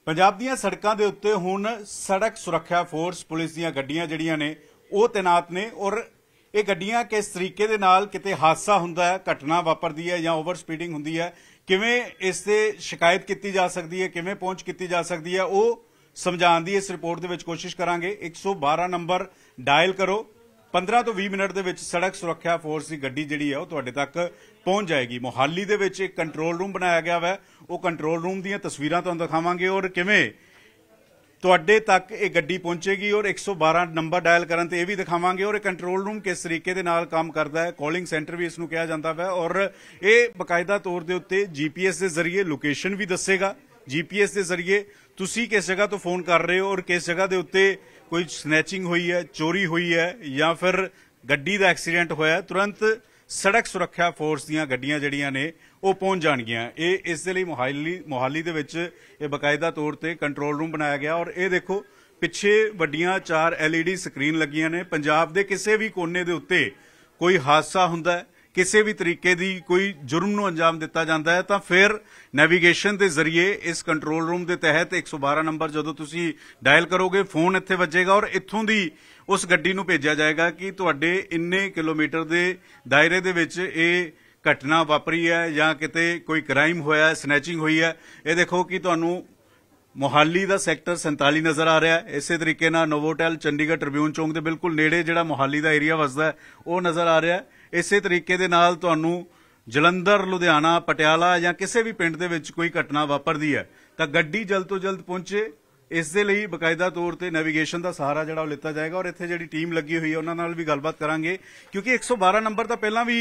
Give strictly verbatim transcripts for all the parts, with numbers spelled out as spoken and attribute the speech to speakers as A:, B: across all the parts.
A: पंजाब दीआं सड़कों के उत्ते हुण सड़क सुरक्षा फोर्स पुलिस दीआं गड्डियां जिहड़ियां ने वो तैनात ने और ये गड्डियां किस तरीके दे नाल किते हादसा हुंदा है, घटना वापरदी है या ओवर स्पीडिंग हुंदी है, किवें इस ते शिकायत की जा सकती है, किवें पहुंच की जा सकती है, वो समझाउण दी इस रिपोर्ट दे विच कोशिश करांगे। एक सौ बारह नंबर डायल करो, पंद्रह तो बीस मिनट दे विच सड़क सुरक्षा फोर्स की गड्डी जिहड़ी है वो तुहाडे तक पहुंच जाएगी। मोहाली दे विच एक कंट्रोल रूम बनाया गया है, वो कंट्रोल रूम दीआं तस्वीरां तुहानूं दिखावांगे और किवें तुहाडे तक ये गड्डी पहुंचेगी और एक सौ बारह नंबर डायल करन ते ये भी दिखावांगे और कंट्रोल रूम किस तरीके दे नाल काम करदा है, कॉलिंग सेंटर भी इसनूं कहा जांदा है और ये बकायदा तौर दे उत्ते जीपीएस के जरिए लोकेशन भी दसेगा। जीपीएस के जरिए तुसी किस जगह तो फोन कर रहे हो और किस जगह के उत्ते कोई स्नैचिंग हुई है, चोरी हुई है या फिर गड्डी का एक्सीडेंट होया, तुरंत सड़क सुरक्षा फोर्स दीआं गड्डियां जिहड़ियां ने वो पहुंच जाणगियां। ये इस दे लई मोहाली मोहाली दे विच ये बकायदा तौर ते कंट्रोल रूम बनाया गया और ये देखो पिछे वड्डियां चार एलईडी स्क्रीन लगियां ने। पंजाब दे किसी भी कोने दे उत्ते कोई हादसा हुंदा है, किसी भी तरीके की कोई जुर्म नूं अंजाम दिता जाता है तो फिर नैविगेशन के जरिए इस कंट्रोल रूम के तहत एक सौ बारह नंबर जो तुसी डायल करोगे फोन इत्थे वजेगा और इत्थों दी उस गड्डी नूं भेजा जाएगा कि तुहाडे इन्ने किलोमीटर के दायरे दे विच ये घटना वापरी है या किते कोई क्राइम होया, स्नैचिंग हुई है। ये देखो कि तुहानूं मोहाली का सैक्टर सैंताली नज़र आ रहा है। इस तरीके नाल नोवोटेल चंडीगढ़ ट्रिब्यून चौंक के बिल्कुल नेड़े जिहड़ा मोहाली का एरिया वसदा है वो नज़र आ रहा है। इस तरीके दे नाल तुहानूं जलंधर, लुधियाना, पटियाला या किसी भी पिंड दे विच कोई घटना वापरदी है तो गड्डी जल्द तो जल्द पहुंचे, इस दे लई बकायदा तौर ते नैविगेशन का सहारा जिहड़ा लिता जाएगा और इत्थे जिहड़ी टीम लगी हुई है उन्हां नाल भी गलबात करांगे क्योंकि एक सौ बारह नंबर तो पहलां भी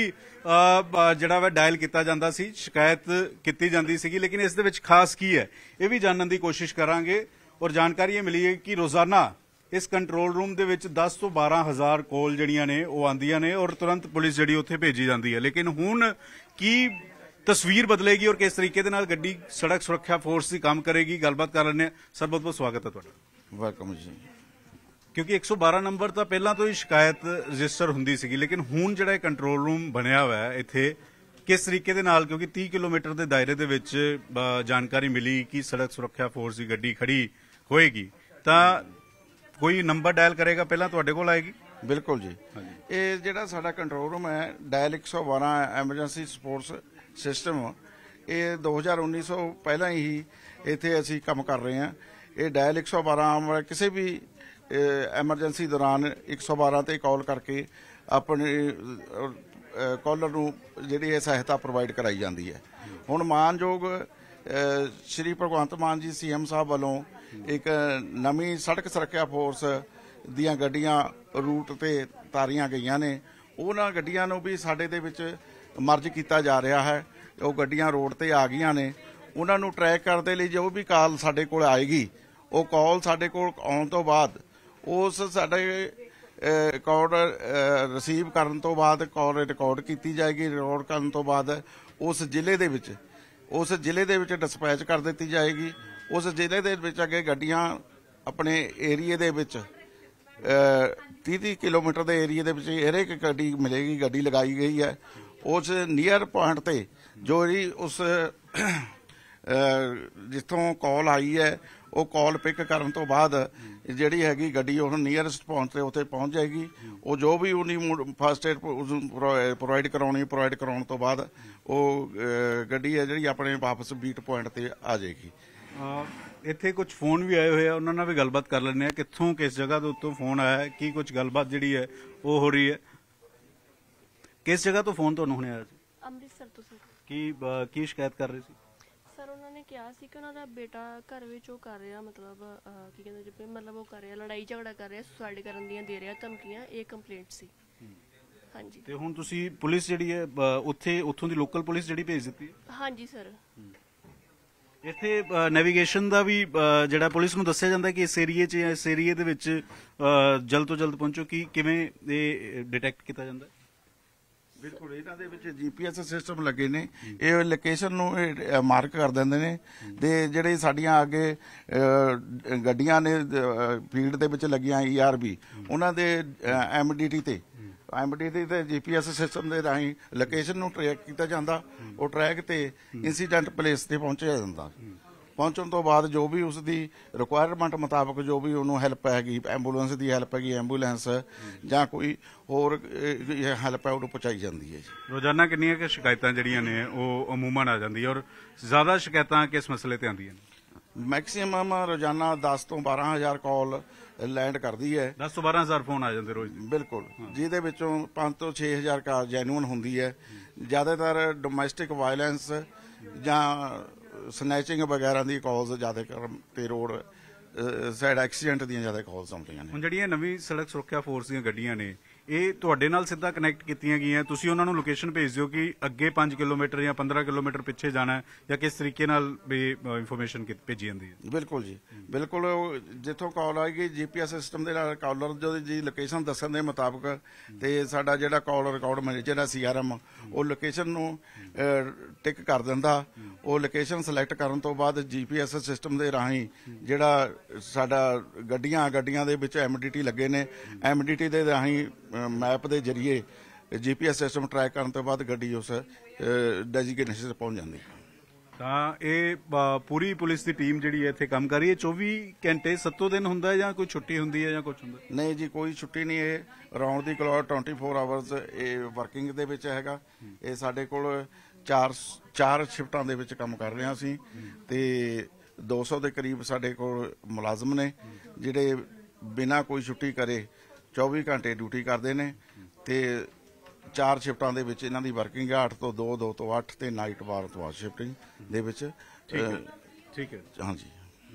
A: जिहड़ा वा डायल किया जाता सी, शिकायत की जाती सी, लेकिन इस दे विच खास की है ये भी जानने की कोशिश करांगे और जानकारी ये मिली है कि रोजाना इस कंट्रोल रूम दे विच दस तो बारह हज़ार कॉल जिहड़ियां ने वो आंदियां ने और तुरंत पुलिस जिहड़ी उत्थे भेजी जाती है। लेकिन हुण की तस्वीर बदलेगी और किस तरीके दे नाल गड्डी सड़क सुरक्षा फोर्स की काम करेगी, गलबात कर लेने। सर बहुत बहुत स्वागत है तुहाडा।
B: वेलकम जी।
A: क्योंकि एक सौ बारह नंबर तो पहला तो ही शिकायत रजिस्टर हुंदी सीगी, लेकिन हुण जिहड़ा कंट्रोल रूम बनया हुआ है इत्थे किस तरीके दे नाल, क्योंकि तीस किलोमीटर के दायरे दे विच जानकारी मिली कि सड़क सुरक्षा फोर्स की गड्डी खड़ी होएगी तो कोई नंबर डायल करेगा पहला तुहाडे कोल आएगी।
B: बिल्कुल जी। ये जिहड़ा साडा कंट्रोल रूम है डायल एक सौ बारह एमरजेंसी सपोर्ट्स सिस्टम, ये दो हज़ार उन्नीस सौ पहला ही इत्थे असीं काम कर रहे हैं। ये डायल एक सौ बारह किसी भी एमरजेंसी दौरान एक सौ बारह ते कॉल करके अपने कॉलर नूं जिहड़ी है सहायता प्रोवाइड कराई जाती है। हुण मानयोग श्री भगवंत मान जी सी एम साहब वालों एक नवीं सड़क सुरक्षा फोर्स दीआं गड्डियां रूट ते तारियां गईयां ने, उन्हां गड्डियां नूं भी साडे दे विच मर्ज किया जा रहा है। वो गड्डियां रोड ते आ गईयां ने, उन्हां नूं ट्रैक करने लई जो भी कॉल साडे कोल आएगी वो कॉल साडे कोल आउण तो बाद उस साडे रिकॉर्ड रिसीव करन तो बाद कॉल रिकॉर्ड की जाएगी। रिकॉर्ड करन तो बाद उस जिले दे विच उस जिले दे विच डिस्पैच कर दी जाएगी। उस जिले दे विच अगे गड्डियां अपने एरिए दे विच तीह तीह किलोमीटर के एरिए दे विच हर एक गड्डी मिलेगी, गड्डी लगाई गई है। उस नियर पॉइंट ते जो जी उस जिथों कॉल आई है वो कॉल पिक करन तो बाद जिहड़ी हैगी गड्डी उह नियरस्ट पॉइंट ते उत्थे पहुंच जाएगी। वो जो भी उन्हीं फर्स्ट एड प्रोवाइड कराउणी प्रोवाइड कराउण तो बाद वो गड्डी है जिहड़ी अपने वापस बीट पॉइंट ते आ जाएगी।
A: इत्थे कुछ फोन भी आए हुए हैं, उन्होंने भी गलबात कर लेने, कित्थों किस जगह के उत्तों फोन आया है, की कुछ गलबात जिहड़ी है वो हो रही है। किस जगह तो फोन तुहानूं हुणे आया सी?
C: ਅੰਮ੍ਰਿਤਸਰ ਤੋਂ ਸਰ।
A: की की शिकायत कर रही सी?
C: ਸਰ ਉਹਨਾਂ ਨੇ ਕਿਹਾ ਸੀ ਕਿ ਉਹਨਾਂ ਦਾ ਬੇਟਾ ਘਰ ਵਿੱਚ ਉਹ ਕਰ ਰਿਹਾ, ਮਤਲਬ ਕੀ ਕਹਿੰਦੇ ਜਿਵੇਂ ਮਤਲਬ ਉਹ ਕਰ ਰਿਹਾ, ਲੜਾਈ ਝਗੜਾ ਕਰ ਰਿਹਾ, ਸੁਸਾਈਡ ਕਰਨ ਦੀਆਂ ਦੇ ਰਿਹਾ ਧਮਕੀਆਂ, ਇਹ ਕੰਪਲੇਂਟ ਸੀ। ਹਾਂਜੀ। ਤੇ
A: ਹੁਣ ਤੁਸੀਂ ਪੁਲਿਸ ਜਿਹੜੀ ਹੈ ਉੱਥੇ ਉੱਥੋਂ ਦੀ ਲੋਕਲ ਪੁਲਿਸ ਜਿਹੜੀ ਭੇਜ ਦਿੱਤੀ?
C: ਹਾਂਜੀ ਸਰ।
A: ਇੱਥੇ ਨੈਵੀਗੇਸ਼ਨ ਦਾ ਵੀ ਜਿਹੜਾ ਪੁਲਿਸ ਨੂੰ ਦੱਸਿਆ ਜਾਂਦਾ ਕਿ ਇਸ ਏਰੀਏ 'ਚ ਜਾਂ ਇਸ ਏਰੀਏ ਦੇ ਵਿੱਚ ਜਲਦ ਤੋਂ ਜਲਦ ਪਹੁੰਚੋ, ਕਿ ਕਿਵੇਂ ਇਹ ਡਿਟੈਕਟ ਕੀਤਾ ਜਾਂਦਾ?
B: बिल्कुल इन्हां दे विच जीपीएस सिस्टम लगे ने, ये लोकेशन नूं मार्क कर देंदे ने ते जिहड़े साडीआं अगे गड्डियां ने फील्ड दे विच लगियां ई आर बी उन्हां दे एमडीटी ते एमडीटी ते जीपीएस सिस्टम दे राहीं लोकेशन नूं ट्रैक कीता जांदा, ਉਹ ट्रैक ते इंसीडेंट प्लेस ते पहुंचाया जांदा। ਪਹੁੰਚਣ ਤੋਂ ਬਾਅਦ ਜੋ ਵੀ ਉਸ ਦੀ ਰਿਕੁਆਇਰਮੈਂਟ ਮੁਤਾਬਕ ਜੋ ਵੀ ਉਹਨੂੰ ਹੈਲਪ ਹੈਗੀ, ਐਂਬੂਲੈਂਸ ਦੀ ਹੈਲਪ ਹੈਗੀ, ਐਂਬੂਲੈਂਸ ਜਾਂ ਕੋਈ ਹੋਰ ਹੈਲਪ ਹੈ ਉਹਨੂੰ ਪਹੁੰਚਾਈ ਜਾਂਦੀ ਹੈ ਜੀ।
A: ਰੋਜ਼ਾਨਾ ਕਿੰਨੀਆਂ ਕਿ ਸ਼ਿਕਾਇਤਾਂ ਜਿਹੜੀਆਂ ਨੇ ਉਹ ਅਮੂਮਨ ਆ ਜਾਂਦੀਆਂ ਔਰ ਜ਼ਿਆਦਾ ਸ਼ਿਕਾਇਤਾਂ ਕਿਸ ਮਸਲੇ ਤੇ ਆਉਂਦੀਆਂ ਨੇ?
B: ਮੈਕਸੀਮਮ ਰੋਜ਼ਾਨਾ ਦਸ ਤੋਂ ਬਾਰਾਂ ਹਜ਼ਾਰ ਕਾਲ ਲੈਂਡ ਕਰਦੀ ਹੈ।
A: ਦਸ ਤੋਂ ਬਾਰਾਂ ਹਜ਼ਾਰ ਫੋਨ ਆ ਜਾਂਦੇ ਰੋਜ਼ ਦੇ?
B: ਬਿਲਕੁਲ, ਜਿਹਦੇ ਵਿੱਚੋਂ ਪੰਜ ਤੋਂ ਛੇ ਹਜ਼ਾਰ ਕਾਲ ਜੈਨੂਅਨ ਹੁੰਦੀ ਹੈ। ਜ਼ਿਆਦਾਤਰ ਡੋਮੈਸਟਿਕ ਵਾਇਲੈਂਸ ਜਾਂ ਸਨੈਚਿੰਗ ਵਗੈਰਾ ਦੀ ਕਾਲਸ ਜ਼ਿਆਦਾਤਰ ਤੇ ਰੋਡ ਸਾਈਡ ਐਕਸੀਡੈਂਟ ਦੀਆਂ ਜ਼ਿਆਦਾ ਕਾਲਸ ਆਉਂਦੀਆਂ ਨੇ।
A: ਹੁਣ ਜਿਹੜੀਆਂ ਨਵੀਂ ਸੜਕ ਸੁਰੱਖਿਆ ਫੋਰਸ ਦੀਆਂ ਗੱਡੀਆਂ ਨੇ ਇਹ ਤੁਹਾਡੇ ਨਾਲ ਸਿੱਧਾ ਕਨੈਕਟ ਕੀਤੀਆਂ ਗਈਆਂ, ਤੁਸੀਂ ਉਹਨਾਂ ਨੂੰ ਲੋਕੇਸ਼ਨ ਭੇਜ ਦਿਓ ਕਿ ਅੱਗੇ ਪੰਜ ਕਿਲੋਮੀਟਰ ਜਾਂ ਪੰਦਰਾਂ ਕਿਲੋਮੀਟਰ ਪਿੱਛੇ ਜਾਣਾ ਜਾਂ ਕਿਸ ਤਰੀਕੇ ਨਾਲ ਵੀ ਇਨਫੋਰਮੇਸ਼ਨ ਭੇਜੀ ਜਾਂਦੀ ਹੈ?
B: ਬਿਲਕੁਲ ਜੀ, ਬਿਲਕੁਲ। ਜਿੱਥੋਂ ਕਾਲ ਆਏਗੀ ਜੀਪੀਐਸ ਸਿਸਟਮ ਦੇ ਨਾਲ ਕਾਲਰ ਜੋ ਜੀ ਲੋਕੇਸ਼ਨ ਦੱਸਣ ਦੇ ਮੁਤਾਬਕ ਤੇ ਸਾਡਾ ਜਿਹੜਾ ਕਾਲ ਰਿਕਾਰਡ ਮੈਨੇਜਰ ਹੈ ਸੀਆਰਐਮ ਉਹ ਲੋਕੇਸ਼ਨ ਨੂੰ ਟਿਕ ਕਰ ਦਿੰਦਾ। ਉਹ ਲੋਕੇਸ਼ਨ ਸਿਲੈਕਟ ਕਰਨ ਤੋਂ ਬਾਅਦ ਜੀਪੀਐਸ ਸਿਸਟਮ ਦੇ ਰਾਹੀਂ ਜਿਹੜਾ ਸਾਡਾ ਗੱਡੀਆਂ ਗੱਡੀਆਂ ਦੇ ਵਿੱਚ ਐਮਡੀਟੀ ਲੱਗੇ ਨੇ, ਐਮਡੀਟੀ ਦੇ ਰਾਹੀਂ ਮੈਪ ਦੇ ਜਰੀਏ ਜੀਪੀਐਸ ਸਿਸਟਮ ਟਰੈਕ ਕਰਨ ਤੋਂ ਬਾਅਦ ਗੱਡੀ ਉਸ ਡੈਜ਼ਿਗਨੇਸ਼ਨ 'ਤੇ ਪਹੁੰਚ ਜਾਂਦੀ ਹੈ।
A: ਤਾਂ ਇਹ ਪੂਰੀ ਪੁਲਿਸ ਦੀ ਟੀਮ ਜਿਹੜੀ ਹੈ ਇੱਥੇ ਕੰਮ ਕਰ ਰਹੀ ਹੈ। ਚੌਵੀ ਘੰਟੇ ਸੱਤੋਂ ਦਿਨ ਹੁੰਦਾ ਹੈ ਜਾਂ ਕੋਈ ਛੁੱਟੀ ਹੁੰਦੀ ਹੈ ਜਾਂ ਕੁਝ ਹੁੰਦਾ?
B: ਨਹੀਂ ਜੀ, ਕੋਈ ਛੁੱਟੀ ਨਹੀਂ। ਇਹ round the clock twenty four hours ਇਹ ਵਰਕਿੰਗ ਦੇ ਵਿੱਚ ਹੈਗਾ। ਇਹ ਸਾਡੇ ਕੋਲ ਚਾਰ ਚਾਰ ਸ਼ਿਫਟਾਂ ਦੇ ਵਿੱਚ ਕੰਮ ਕਰ ਰਹੇ ਹਾਂ ਅਸੀਂ, ਤੇ ਦੋ ਸੌ ਦੇ ਕਰੀਬ ਸਾਡੇ ਕੋਲ ਮੁਲਾਜ਼ਮ ਨੇ ਜਿਹੜੇ ਬਿਨਾਂ ਕੋਈ ਛੁੱਟੀ ਕਰੇ ਚੌਵੀ ਘੰਟੇ ਡਿਊਟੀ ਕਰਦੇ ਨੇ। ਤੇ ਚਾਰ ਸ਼ਿਫਟਾਂ ਦੇ ਵਿੱਚ ਇਹਨਾਂ ਦੀ ਵਰਕਿੰਗ ਹੈ, ਅੱਠ ਤੋਂ ਦੋ, ਦੋ ਤੋਂ ਅੱਠ ਤੇ ਨਾਈਟ ਬਾਰ ਤੋਂ ਅੱਠ ਸ਼ਿਫਟਿੰਗ ਦੇ ਵਿੱਚ।
A: ਠੀਕ ਹੈ,
B: ਹਾਂਜੀ।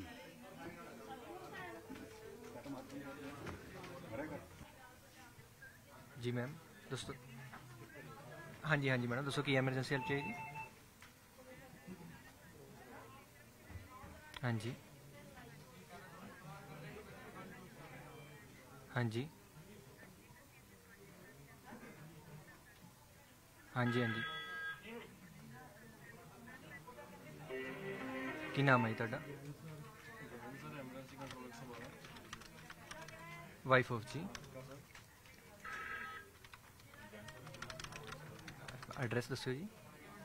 D: ਜੀ ਮੈਮ ਦੱਸੋ। ਹਾਂਜੀ ਹਾਂਜੀ ਮੈਡਮ ਦੱਸੋ ਕੀ ਐਮਰਜੈਂਸੀ ਹੈਲਪ ਚਾਹੀਦੀ? ਹਾਂਜੀ ਹਾਂਜੀ ਹਾਂਜੀ ਹਾਂਜੀ ਕੀ ਨਾਮ ਹੈ ਜੀ ਤੁਹਾਡਾ? ਵਾਈਫ ਆਫ ਜੀ। ਐਡਰੈਸ ਦੱਸੋ ਜੀ।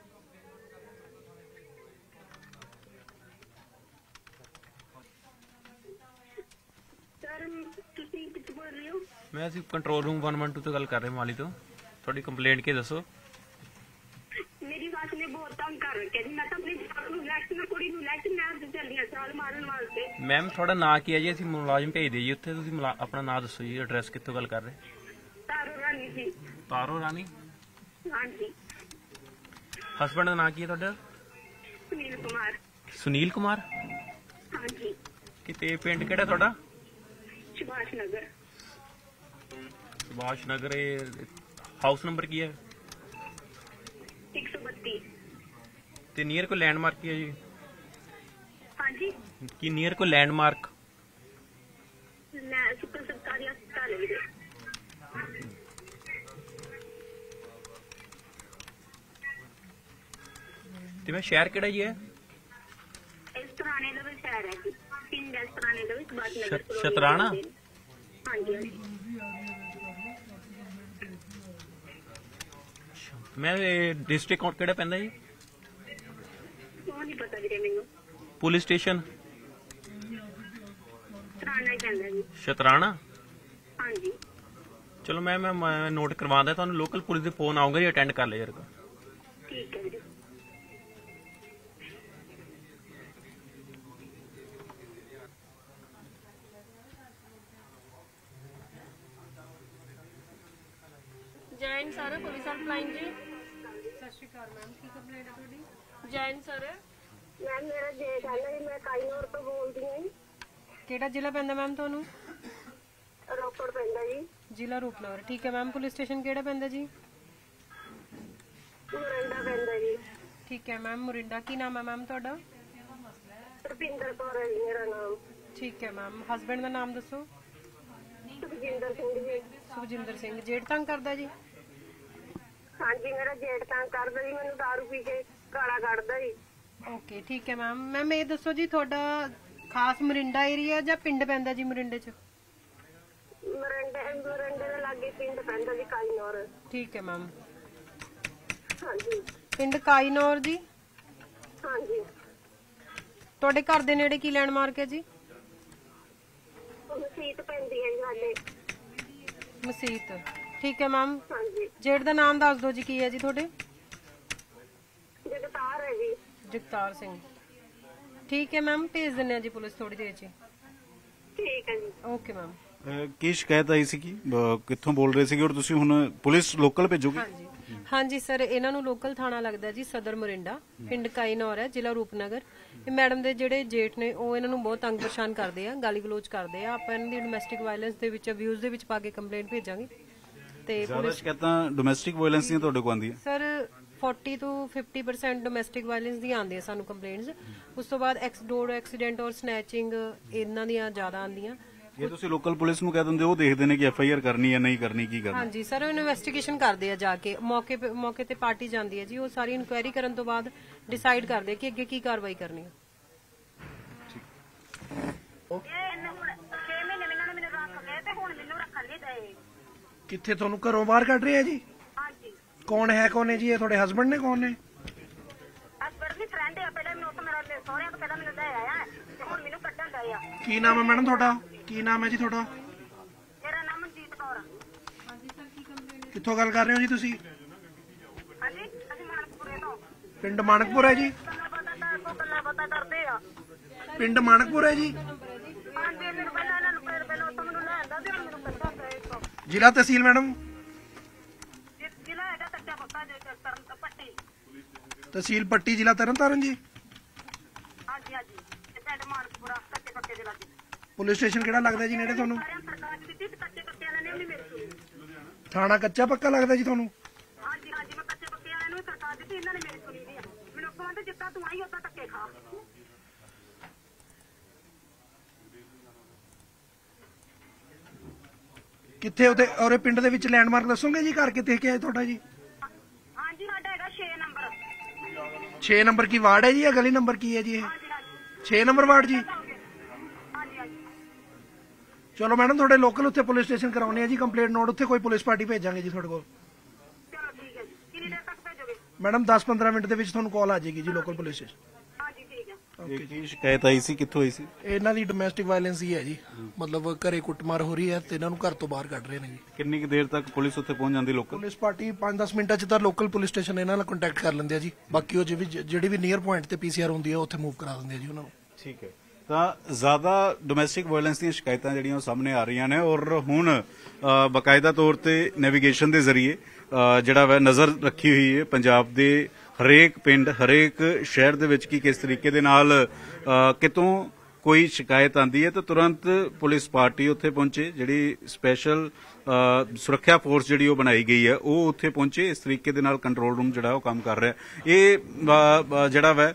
E: ਮੈਂ ਅਸੀਂ ਕੰਟਰੋਲ ਰੂਮ ਇੱਕ ਇੱਕ ਦੋ ਤੋਂ ਗੱਲ ਕਰ ਰਹੇ ਮਾਲੀ ਤੋਂ। ਤੁਹਾਡੀ ਕੰਪਲੇਂਟ ਕੀ ਦੱਸੋ?
F: ਮੇਰੀ ਬਾਤ ਨੇ ਬਹੁਤ ਤੰਗ ਕਰ ਰੱਖਿਆ ਜੀ। ਮੈਂ ਤਾਂ ਆਪਣੀ ਜਾਨ ਨੂੰ ਲੈਕਟ ਨਾ ਕੁੜੀ ਨੂੰ ਲੈਕਟ ਮੈਂ ਅੱਜ ਚੱਲੀਆਂ ਸਾਲ ਮਾਰਨ ਵਾਸਤੇ।
E: ਮੈਮ ਤੁਹਾਡਾ ਨਾਂ ਕੀ ਹੈ ਜੀ? ਅਸੀਂ ਮੁਲਾਜ਼ਮ ਭੇਜਦੇ ਜੀ ਉੱਥੇ। ਤੁਸੀਂ ਆਪਣਾ ਨਾਂ ਦੱਸੋ ਜੀ, ਐਡਰੈਸ ਕਿੱਥੋਂ ਗੱਲ ਕਰ ਰਹੇ?
F: ਤਾਰੋ ਰਾਣੀ ਜੀ।
E: ਤਾਰੋ ਰਾਣੀ?
F: ਹਾਂਜੀ।
E: ਹਸਬੈਂਡ ਦਾ ਨਾਂ ਕੀ ਹੈ ਤੁਹਾਡਾ?
F: ਸੁਨੀਲ ਕੁਮਾਰ।
E: ਸੁਨੀਲ ਕੁਮਾਰ?
F: ਹਾਂਜੀ।
E: ਕਿਤੇ ਪਿੰਡ ਕਿਹੜਾ ਤੁਹਾਡਾ?
F: ਸੁਭਾਸ਼ ਨਗਰ।
E: ਸੁਭਾਸ਼ ਨਗਰ। ਹਾਊਸ ਨੰਬਰ ਕੀ ਹੈ?
F: ਇੱਕ ਸੌ ਬੱਤੀ।
E: ਤੇ ਨੀਅਰ ਕੋਈ ਲੈਂਡਮਾਰਕ ਕੀ ਹੈ ਜੀ?
F: ਹਾਂਜੀ।
E: ਕੀ ਨੀਅਰ ਕੋਈ ਲੈਂਡਮਾਰਕ?
F: ਲੈ ਸੁਪਰ ਸਰਕਾਰੀ ਹਸਪਤਾਲ ਹੈ ਵੀਰੇ।
E: ਤੇ ਮੈਂ ਸ਼ਹਿਰ ਕਿਹੜਾ ਜੀ ਹੈ?
F: ਇਸ ਤਰਾਣੇ ਦਾ ਵੀ ਸ਼ਹਿਰ ਹੈ ਜੀ। ਪਿੰਡ ਇਸ ਤਰਾਣੇ ਦਾ ਵੀ ਸੁਭਾਸ਼ ਨਗਰ।
E: ਸ਼ਤਰਾਣਾ?
F: ਹਾਂਜੀ ਹਾਂਜੀ।
E: ਮੈਂ ਡਿਸਟ੍ਰਿਕਟ ਕਿਹੜਾ ਪੈਂਦਾ ਜੀ?
F: ਉਹ ਨਹੀਂ ਪਤਾ ਵੀਰੇ ਮੈਨੂੰ।
E: Police station?
F: ਤਰਾਣਾ ਹੀ ਪੈਂਦਾ ਜੀ।
E: ਸ਼ਤਰਾਣਾ?
F: ਹਾਂਜੀ।
E: ਚਲੋ ਮੈਂ ਮੈਂ ਨੋਟ ਕਰਵਾਉਂਦਾ ਤੁਹਾਨੂੰ। ਲੋਕਲ ਪੁਲਿਸ ਦੇ ਫੋਨ ਆਊਗਾ ਜੀ, ਅਟੈਂਡ ਕਰ ਲਿਆ ਜਰਾ।
F: ਠੀਕ ਹੈ ਵੀਰੇ।
C: ਜੈਨ ਸਰ, ਪੁਲਿਸ ਹੈਲਪਲਾਈਨ ਜੀ। ਸਤਿ ਸ਼੍ਰੀ ਅਕਾਲ ਮੈਮ, ਕੀ ਕੰਪਲੇਂਟ ਹੈ ਤੁਹਾਡੀ? ਜੈਨ ਸਰ।
F: ਮੈਮ ਮੇਰਾ ਜੇਠ ਹੈ ਜੀ, ਮੈਂ ਕਾਈਨੌਰ ਤੋਂ ਬੋਲਦੀ ਹਾਂ।
G: ਕਿਹੜਾ ਜ਼ਿਲ੍ਹਾ ਪੈਂਦਾ ਮੈਮ ਤੁਹਾਨੂੰ?
F: ਰੋਪੜ ਪੈਂਦਾ ਜੀ।
G: ਜ਼ਿਲ੍ਹਾ ਰੂਪਨਗਰ। ਠੀਕ ਹੈ ਮੈਮ। ਪੁਲਿਸ ਸਟੇਸ਼ਨ ਕਿਹੜਾ ਪੈਂਦਾ ਜੀ?
F: ਮੁਰਿੰਡਾ ਪੈਂਦਾ ਜੀ।
G: ਠੀਕ ਹੈ ਮੈਮ, ਮੁਰਿੰਡਾ। ਕੀ ਨਾਮ ਹੈ ਮੈਮ ਤੁਹਾਡਾ?
F: ਰੁਪਿੰਦਰ ਕੌਰ ਹੈ ਜੀ ਮੇਰਾ ਨਾਮ।
G: ਠੀਕ ਹੈ ਮੈਮ। ਹਸਬੈਂਡ ਦਾ ਨਾਮ ਦੱਸੋ?
F: ਸੁਖਜਿੰਦਰ ਸਿੰਘ ਜੀ।
G: ਸੁਖਜਿੰਦਰ ਸਿੰਘ। ਜੇਠ ਤੰਗ ਕਰਦਾ ਜੀ?
F: ਹਾਂਜੀ, ਮੇਰਾ ਜੇਠ ਤੰਗ ਕਰਦਾ ਜੀ। ਮੈਨੂੰ ਦਾਰੂ ਪੀ ਕੇ ਗਾਲਾਂ ਕੱਢਦਾ ਜੀ।
G: ਓਕੇ ਠੀਕ ਹੈ ਮੈਮ। ਮੈਮ ਇਹ ਦੱਸੋ ਜੀ ਤੁਹਾਡਾ ਖਾਸ ਮੁਰਿੰਡਾ ਏਰੀਆ ਜਾਂ ਪਿੰਡ ਪੈਂਦਾ ਜੀ ਮੁਰਿੰਡੇ 'ਚ?
F: ਮਰਿੰਡੇ ਮਰਿੰਡੇ ਦੇ ਲਾਗੇ ਪਿੰਡ ਪੈਂਦਾ ਜੀ ਕਾਈਨੌਰ।
G: ਠੀਕ ਹੈ ਮੈਮ।
F: ਹਾਂਜੀ।
G: ਪਿੰਡ ਕਾਈਨੌਰ ਜੀ।
F: ਹਾਂਜੀ।
G: ਤੁਹਾਡੇ ਘਰ ਦੇ ਨੇੜੇ ਕੀ ਲੈਂਡਮਾਰਕ ਹੈ ਜੀ?
F: ਮਸੀਤ ਪੈਂਦੀ ਹੈ ਜੀ ਸਾਡੇ।
G: ਮਸੀਤ, ਠੀਕ ਹੈ ਮੈਮ।
F: ਹਾਂਜੀ।
G: ਜੇਠ ਦਾ ਨਾਮ ਦੱਸ ਦਿਓ ਜੀ, ਕੀ ਹੈ ਜੀ ਤੁਹਾਡੇ?
F: ਜਗਤਾਰ ਹੈ ਜੀ।
G: ਜਗਤਾਰ ਸਿੰਘ, ਠੀਕ ਹੈ ਮੈਮ, ਭੇਜ ਦਿੰਦੇ ਆ ਜੀ ਪੁਲਿਸ ਥੋੜੀ ਦੇਰ ਚ।
F: ਠੀਕ ਹੈ ਜੀ।
G: Okay ma'am.
A: ਅਹ ਕੀ ਸ਼ਿਕਾਇਤ ਆਈ ਸੀ? ਕਿੱਥੋਂ ਬੋਲ ਰਹੇ ਸੀਗੇ ਔਰ ਤੁਸੀਂ ਹੁਣ ਪੁਲਿਸ ਲੋਕਲ ਭੇਜੋਗੇ?
G: ਹਾਂਜੀ ਹਾਂਜੀ ਸਰ, ਇਹਨਾਂ ਨੂੰ ਲੋਕਲ ਥਾਣਾ ਲੱਗਦਾ ਜੀ ਸਦਰ ਮੋਰਿੰਡਾ, ਪਿੰਡ ਕਾਈਨੌਰ ਹੈ, ਜ਼ਿਲ੍ਹਾ ਰੂਪਨਗਰ। ਇਹ ਮੈਡਮ ਦੇ ਜਿਹੜੇ ਜੇਠ ਨੇ ਉਹ ਇਹਨਾਂ ਨੂੰ ਬਹੁਤ ਤੰਗ ਪਰੇਸ਼ਾਨ ਕਰਦੇ ਆ, ਗਾਲੀ ਗਲੋਚ ਕਰਦੇ ਆ। ਆਪਾਂ ਇਹਨਾਂ ਦੀ ਡੋਮੈਸਟਿਕ ਵਾਇਲੈਂਸ ਦੇ ਵਿੱਚ ਅਬਿਊਜ਼ ਦੇ ਵਿੱਚ ਪਾ ਕੇ ਕੰਪਲੇਂਟ ਭੇਜਾਂਗੇ। ਤੇ
A: ਜ਼ਿਆਦਾ ਸ਼ਿਕਾਇਤਾਂ ਡੋਮੈਸਟਿਕ ਵਾਇਲੈਂਸ ਦੀਆਂ ਤੁਹਾਡੇ ਕੋਲ ਆਉਂਦੀਆਂ?
G: ਸਰ ਚਾਲੀ ਤੋਂ ਪਚਾਸ ਪਰਸੈਂਟ ਡੋਮੈਸਟਿਕ ਵਾਇਲੈਂਸ ਦੀਆਂ ਆਉਂਦੀਆਂ ਸਾਨੂੰ ਕੰਪਲੇਂਟਸ। ਉਸ ਤੋਂ ਬਾਅਦ ਐਕਸ ਡੋਰ ਐਕਸੀਡੈਂਟ ਔਰ ਸਨੈਚਿੰਗ ਇਹਨਾਂ ਦੀਆਂ ਜ਼ਿਆਦਾ ਆਉਂਦੀਆਂ।
A: ਇਹ ਤੁਸੀਂ ਲੋਕਲ ਪੁਲਿਸ ਨੂੰ ਕਹਿ ਦਿੰਦੇ ਉਹ ਦੇਖਦੇ ਨੇ ਕਿ ਐਫ ਆਈ ਆਰ ਕਰਨੀ ਹੈ ਨਹੀਂ ਕਰਨੀ, ਕੀ ਕਰਨਾ?
G: ਹਾਂਜੀ ਸਰ, ਉਹ ਇਨਵੈਸਟੀਗੇਸ਼ਨ ਕਰਦੇ ਆ ਜਾ ਕੇ, ਮੌਕੇ ਮੌਕੇ ਤੇ ਪਾਰਟੀ ਜਾਂਦੀ ਹੈ ਜੀ, ਉਹ ਸਾਰੀ ਇਨਕੁਆਇਰੀ ਕਰਨ ਤੋਂ ਬਾਅਦ ਡਿਸਾਈਡ ਕਰਦੇ ਕਿ ਅੱਗੇ ਕੀ ਕਾਰਵਾਈ ਕਰਨੀ ਹੈ।
H: ਕਿੱਥੇ ਤੁਹਾਨੂੰ ਘਰੋਂ ਬਾਹਰ ਕੱਢ ਰਹੇ ਆ ਜੀ?
F: ਹਾਂਜੀ।
H: ਕੌਣ ਹੈ ਕੌਣ ਹੈ ਜੀ? ਇਹ ਤੁਹਾਡੇ ਹਸਬੰਡ ਨੇ? ਕੌਣ ਨੇ?
F: ਹਸਬੰਡ ਦੀ ਫਰੈਂਡ ਹੈ, ਪਹਿਲਾਂ ਮੈਨੂੰ ਉੱਥੇ ਮੇਰਾ ਸਹੁਰਿਆਂ ਤੋਂ ਪਹਿਲਾਂ ਮੈਨੂੰ ਲੈ ਆਇਆ ਤੇ ਹੁਣ ਮੈਨੂੰ ਕੱਢਣ ਦਾ ਆ।
H: ਕੀ ਨਾਮ ਹੈ ਮੈਡਮ ਤੁਹਾਡਾ? ਕੀ ਨਾਮ ਹੈ ਜੀ ਤੁਹਾਡਾ?
F: ਮੇਰਾ ਨਾਮ ਮਨਜੀਤ ਕੌਰ।
H: ਕਿੱਥੋਂ ਗੱਲ ਕਰ ਰਹੇ ਹੋ ਜੀ ਤੁਸੀਂ?
F: ਹਾਂਜੀ, ਅਸੀਂ ਮਾਨਕਪੁਰੇ ਤੋਂ।
H: ਪਿੰਡ ਮਾਨਕਪੁਰ ਹੈ ਜੀ?
F: ਗੱਲਾਂ ਬਾਤਾਂ ਕਰ ਕੋ ਗੱਲਾਂ ਬਾਤਾਂ ਕਰਦੇ ਆ।
H: ਪਿੰਡ ਮਾਨਕਪੁਰ ਹੈ ਜੀ?
F: ਹਾਂਜੀ, ਮੈਨੂੰ ਪਹਿਲਾਂ ਇਹਨਾਂ ਨੂੰ ਫਿਰ ਪਹਿਲਾਂ ਉੱਥੋਂ ਮੈਨੂੰ ਲੈ ਆਂਦਾ ਤੇ ਹੁਣ ਮੈਨੂੰ ਕੱਢਣ ਦਾ ਇੱਥੋਂ।
H: ਜ਼ਿਲ੍ਹਾ ਤਹਿਸੀਲ ਮੈਡਮ?
F: ਜ਼ਿਲ੍ਹਾ ਹੈਗਾ ਕੱਚਾ ਪੱਕਾ ਜੇ ਤਰਨ ਪੱਟੀ।
H: ਤਹਿਸੀਲ ਪੱਟੀ, ਜ਼ਿਲ੍ਹਾ ਤਰਨਤਾਰਨ ਜੀ?
F: ਹਾਂਜੀ ਹਾਂਜੀ, ਤੇ ਪਿੰਡ ਮਾਨਕਪੁਰਾ ਕੱਚੇ ਪੱਕੇ ਦੇ ਲਾਗੇ।
H: ਪੁਲਿਸ ਸਟੇਸ਼ਨ ਕਿਹੜਾ ਲੱਗਦਾ ਜੀ ਨੇੜੇ ਤੁਹਾਨੂੰ?
F: ਸਾਰਿਆਂ ਸਰਕਾਰ ਦਿੱਤੀ ਤੇ ਕੱਚੇ ਪੱਕੇ ਵਾਲਿਆਂ ਨੇ ਵੀ ਨਹੀਂ ਮੇਰੀ ਸੁਣੀ।
H: ਥਾਣਾ ਕੱਚਾ ਪੱਕਾ ਲੱਗਦਾ ਜੀ ਤੁਹਾਨੂੰ?
F: ਹਾਂਜੀ ਹਾਂਜੀ, ਮੈਂ ਕੱਚੇ ਪੱਕੇ ਵਾਲਿਆਂ ਨੂੰ ਵੀ ਸਰਕਾਰ ਦਿੱਤੀ, ਇਹਨਾਂ ਨੇ ਮੇਰੀ ਸੁਣੀ ਨਹੀਂ ਆ। ਮੈਨੂੰ ਕਹਿੰਦੇ ਜਿੱਦਾਂ ਤੂੰ ਆਈ ਉਦਾਂ ਧੱਕੇ ਖਾ।
H: ਕਿੱਥੇ ਉਹਦੇ ਔਰੇ ਪਿੰਡ ਦੇ ਵਿੱਚ ਲੈਂਡਮਾਰਕ ਦੱਸੋਗੇ ਜੀ? ਘਰ ਕਿੱਥੇ ਕਿ ਹੈ ਤੁਹਾਡਾ ਜੀ?
F: ਹਾਂਜੀ, ਸਾਡਾ ਹੈਗਾ ਛੇ ਨੰਬਰ।
H: ਛੇ ਨੰਬਰ ਕੀ ਵਾਰਡ ਹੈ ਜੀ ਜਾਂ ਗਲੀ ਨੰਬਰ ਕੀ ਹੈ ਜੀ ਇਹ?
F: ਹਾਂਜੀ ਹਾਂਜੀ
H: ਛੇ ਨੰਬਰ ਵਾਰਡ ਜੀ?
F: ਹਾਂਜੀ ਹਾਂਜੀ।
H: ਚਲੋ ਮੈਡਮ, ਤੁਹਾਡੇ ਲੋਕਲ ਉੱਥੇ ਪੁਲਿਸ ਸਟੇਸ਼ਨ ਕਰਾਉਣੇ ਆ ਜੀ ਕੰਪਲੇਂਟ ਨੋਟ, ਉੱਥੇ ਕੋਈ ਪੁਲਿਸ ਪਾਰਟੀ ਭੇਜਾਂਗੇ ਜੀ ਤੁਹਾਡੇ ਕੋਲ।
F: ਚਲੋ ਠੀਕ ਹੈ ਜੀ। ਕਿੰਨੀ ਦੇਰ ਤੱਕ ਭੇਜੋਗੇ?
H: ਮੈਡਮ ਦਸ ਪੰਦਰਾਂ ਮਿੰਟ ਦੇ ਵਿੱਚ ਤੁਹਾਨੂੰ ਕਾਲ ਆ ਜਾਏਗੀ ਜੀ ਲੋਕਲ ਪੁਲਿਸ ਸਟੇਸ਼ਨ।
F: ਹਾਂਜੀ ਠੀਕ ਹੈ।
A: ਇਹ ਕੀ ਸ਼ਿਕਾਇਤ ਆਈ ਸੀ? ਕਿੱਥੋਂ ਆਈ ਸੀ?
H: ਇਹਨਾਂ ਦੀ ਡੋਮੈਸਟਿਕ ਵਾਇਲੈਂਸ ਹੀ ਹੈ ਜੀ, ਮਤਲਬ ਘਰੇ ਕੁੱਟਮਾਰ ਹੋ ਰਹੀ ਹੈ ਤੇ ਇਹਨਾਂ ਨੂੰ ਘਰ ਤੋਂ ਬਾਹਰ ਕੱਢ ਰਹੇ ਨੇ ਜੀ।
A: ਕਿੰਨੀ ਕੁ ਦੇਰ ਤੱਕ ਪੁਲਿਸ ਉੱਥੇ ਪਹੁੰਚ ਜਾਂਦੀ ਲੋਕਲ?
H: ਪੁਲਿਸ ਪਾਰਟੀ ਪੰਜ ਦਸ ਮਿੰਟਾਂ 'ਚ ਤਾਂ ਲੋਕਲ ਪੁਲਿਸ ਸਟੇਸ਼ਨ ਇਹਨਾਂ ਨਾਲ ਕੰਟੈਕਟ ਕਰ ਲੈਂਦੇ ਆ ਜੀ। ਬਾਕੀ ਉਹ ਜਿਹੜੀ ਜਿਹੜੀ ਵੀ ਨੀਅਰ ਪੁਆਇੰਟ ਤੇ ਪੀਸੀਆਰ ਹੁੰਦੀ ਹੈ ਉੱਥੇ ਮੂਵ ਕਰਾ ਦਿੰਦੇ ਆ ਜੀ ਉਹਨਾਂ ਨੂੰ।
A: ਠੀਕ ਹੈ, ਤਾਂ ਜ਼ਿਆਦਾ ਡੋਮੈਸਟਿਕ ਵਾਇਲੈਂਸ ਦੀਆਂ ਸ਼ਿਕਾਇਤਾਂ ਜਿਹੜੀਆਂ ਉਹ ਸਾਹਮਣੇ ਆ ਰਹੀਆਂ ਨੇ ਔਰ ਹੁਣ ਅ, ਬਾਕਾਇਦਾ ਤੌਰ ਤੇ ਨੈਵੀਗੇਸ਼ਨ ਦੇ ਜ਼ਰੀਏ ਅ, ਜਿਹੜਾ ਵਾ ਨਜ਼ਰ ਰੱਖੀ ਹੋਈ ਹੈ ਪੰਜਾਬ ਦੇ ਹਰੇਕ ਪਿੰਡ ਹਰੇਕ ਸ਼ਹਿਰ ਦੇ ਵਿੱਚ ਕਿ ਕਿਸ ਤਰੀਕੇ ਦੇ ਨਾਲ ਅ, ਕਿਤੋਂ ਕੋਈ ਸ਼ਿਕਾਇਤ ਆਂਦੀ ਹੈ ਤਾਂ ਤੁਰੰਤ ਪੁਲਿਸ ਪਾਰਟੀ ਉੱਥੇ ਪਹੁੰਚੇ, ਜਿਹੜੀ ਸਪੈਸ਼ਲ ਸੁਰੱਖਿਆ ਫੋਰਸ ਜਿਹੜੀ ਉਹ ਬਣਾਈ ਗਈ ਹੈ ਉਹ ਉੱਥੇ ਪਹੁੰਚੇ। ਇਸ ਤਰੀਕੇ ਦੇ ਨਾਲ ਕੰਟਰੋਲ ਰੂਮ ਜਿਹੜਾ ਉਹ ਕੰਮ ਕਰ ਰਿਹਾ। ਇਹ ਅ, ਜਿਹੜਾ ਵਾ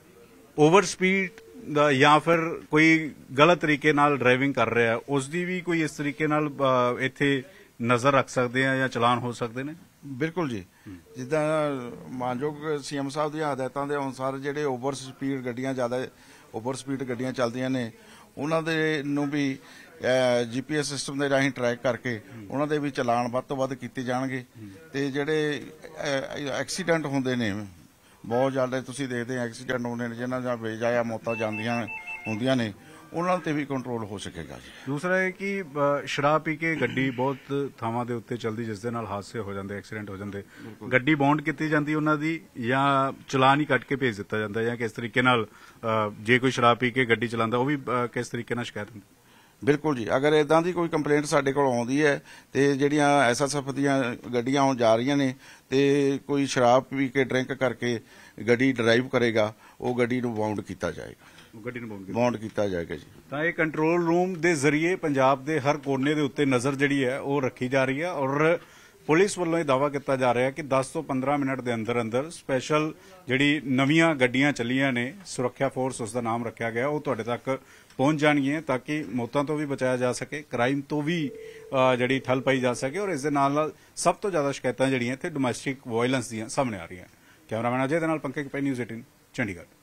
A: ਓਵਰ ਸਪੀਡ ਦਾ ਜਾਂ ਫਿਰ ਕੋਈ ਗਲਤ ਤਰੀਕੇ ਨਾਲ ਡਰਾਈਵਿੰਗ ਕਰ ਰਿਹਾ ਉਸ ਦੀ ਵੀ ਕੋਈ ਇਸ ਤਰੀਕੇ ਨਾਲ ਅ, ਇੱਥੇ ਨਜ਼ਰ ਰੱਖ ਸਕਦੇ ਆ ਜਾਂ ਚਲਾਨ ਹੋ ਸਕਦੇ ਨੇ?
B: ਬਿਲਕੁਲ ਜੀ, ਜਿੱਦਾਂ ਮਾਨਯੋਗ ਸੀਐਮ ਸਾਹਿਬ ਦੀਆਂ ਹਦਾਇਤਾਂ ਦੇ ਅਨੁਸਾਰ ਜਿਹੜੇ ਓਵਰ ਸਪੀਡ ਗੱਡੀਆਂ ਜ਼ਿਆਦਾ ਓਵਰ ਸਪੀਡ ਗੱਡੀਆਂ ਚੱਲਦੀਆਂ ਨੇ ਉਹਨਾਂ ਦੇ ਨੂੰ ਵੀ ਜੀਪੀਐਸ ਸਿਸਟਮ ਦੇ ਰਾਹੀਂ ਟਰੈਕ ਕਰਕੇ ਉਹਨਾਂ ਦੇ ਵੀ ਚਲਾਨ ਵੱਧ ਤੋਂ ਵੱਧ ਕੀਤੇ ਜਾਣਗੇ। ਤੇ ਜਿਹੜੇ ਐਕਸੀਡੈਂਟ ਹੁੰਦੇ ਨੇ ਬਹੁਤ ਜ਼ਿਆਦਾ, ਤੁਸੀਂ ਦੇਖਦੇ ਐਕਸੀਡੈਂਟ ਹੁੰਦੇ ਨੇ ਜਿਨ੍ਹਾਂ ਨਾਲ ਬੇਜਾਇਆ ਮੌਤਾਂ ਜਾਂਦੀਆਂ ਹੁੰਦੀਆਂ ਨੇ, ਉਹਨਾਂ ਤੇ ਵੀ ਕੰਟਰੋਲ ਹੋ ਸਕੇਗਾ ਜੀ।
A: ਦੂਸਰਾ ਇਹ ਕਿ ਅ, ਸ਼ਰਾਬ ਪੀ ਕੇ ਗੱਡੀ ਬਹੁਤ ਥਾਵਾਂ ਦੇ ਉੱਤੇ ਚੱਲਦੀ ਜਿਸ ਦੇ ਨਾਲ ਹਾਦਸੇ ਹੋ ਜਾਂਦੇ, ਐਕਸੀਡੈਂਟ ਹੋ ਜਾਂਦੇ। ਗੱਡੀ ਬੌਂਡ ਕੀਤੀ ਜਾਂਦੀ ਉਹਨਾਂ ਦੀ ਜਾਂ ਚਲਾਨ ਹੀ ਕੱਟ ਕੇ ਭੇਜ ਦਿੱਤਾ ਜਾਂਦਾ ਜਾਂ ਕਿਸ ਤਰੀਕੇ ਨਾਲ ਅ, ਜੇ ਕੋਈ ਸ਼ਰਾਬ ਪੀ ਕੇ ਗੱਡੀ ਚਲਾਉਂਦਾ ਉਹ ਵੀ ਅ, ਕਿਸ ਤਰੀਕੇ ਨਾਲ ਸ਼ਿਕਾਇਤ ਹੁੰਦੀ?
B: ਬਿਲਕੁਲ ਜੀ, ਅਗਰ ਇਦਾਂ ਦੀ ਕੋਈ ਕੰਪਲੇਂਟ ਸਾਡੇ ਕੋਲ ਆਉਂਦੀ ਹੈ ਤੇ ਜਿਹੜੀਆਂ ਐਸਐਸਐਫ ਦੀਆਂ ਗੱਡੀਆਂ ਆਉਣ ਜਾ ਰਹੀਆਂ ਨੇ ਤੇ ਕੋਈ ਸ਼ਰਾਬ ਪੀ ਕੇ ਡਰਿੰਕ ਕਰਕੇ ਗੱਡੀ ਡਰਾਈਵ ਕਰੇਗਾ, ਉਹ ਗੱਡੀ ਨੂੰ ਬਾਉਂਡ ਕੀਤਾ ਜਾਏਗਾ।
A: ਗੱਡੀ ਨੂੰ ਬਾਉਂਡ
B: ਬਾਉਂਡ ਕੀਤਾ ਜਾਏਗਾ ਜੀ।
A: ਤਾਂ ਇਹ ਕੰਟਰੋਲ ਰੂਮ ਦੇ ਜ਼ਰੀਏ ਪੰਜਾਬ ਦੇ ਹਰ ਕੋਨੇ ਦੇ ਉੱਤੇ ਨਜ਼ਰ ਜਿਹੜੀ ਹੈ ਉਹ ਰੱਖੀ ਜਾ ਰਹੀ ਹੈ ਔਰ ਪੁਲਿਸ ਵੱਲੋਂ ਇਹ ਦਾਅਵਾ ਕੀਤਾ ਜਾ ਰਿਹਾ ਹੈ ਕਿ ਦਸ ਤੋਂ ਪੰਦਰਾਂ ਮਿੰਟ ਦੇ ਅੰਦਰ ਅੰਦਰ ਸਪੈਸ਼ਲ ਜਿਹੜੀ ਨਵੀਆਂ ਗੱਡੀਆਂ ਚੱਲੀਆਂ ਨੇ, ਸੁਰੱਖਿਆ ਫੋਰਸ ਉਸ ਦਾ ਨਾਮ ਰੱਖਿਆ ਗਿਆ, ਉਹ ਤੁਹਾਡੇ ਤੱਕ ਪਹੁੰਚ ਜਾਣਗੀਆਂ ਤਾਂ ਕਿ ਮੌਤਾਂ ਤੋਂ ਵੀ ਬਚਾਇਆ ਜਾ ਸਕੇ, ਕ੍ਰਾਈਮ ਤੋਂ ਵੀ ਜਿਹੜੀ ਠੱਲ ਪਾਈ ਜਾ ਸਕੇ। ਔਰ ਇਸ ਦੇ ਨਾਲ ਨਾਲ ਸਭ ਤੋਂ ਜ਼ਿਆਦਾ ਸ਼ਿਕਾਇਤਾਂ ਜਿਹੜੀਆਂ ਇੱਥੇ ਡੋਮੈਸਟਿਕ ਵਾਇਲੈਂਸ ਦੀਆਂ ਸਾਹਮਣੇ ਆ ਰਹੀਆਂ। ਕੈਮਰਾਮੈਨ ਅਜੇ ਦੇ ਨਾਲ ਪੰਕਜ ਪੈ, ਨਿਊਜ਼ ਅਠਾਰਾਂ ਚੰਡੀਗੜ੍ਹ।